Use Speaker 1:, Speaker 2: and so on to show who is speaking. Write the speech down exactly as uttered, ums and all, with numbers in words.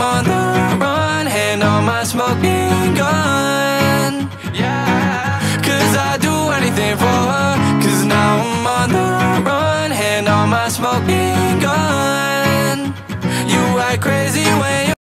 Speaker 1: I'm on the run, hand on my smoking gun. Yeah, cause I do anything for her. Cause now I'm on the run, hand on my smoking gun. You act crazy when you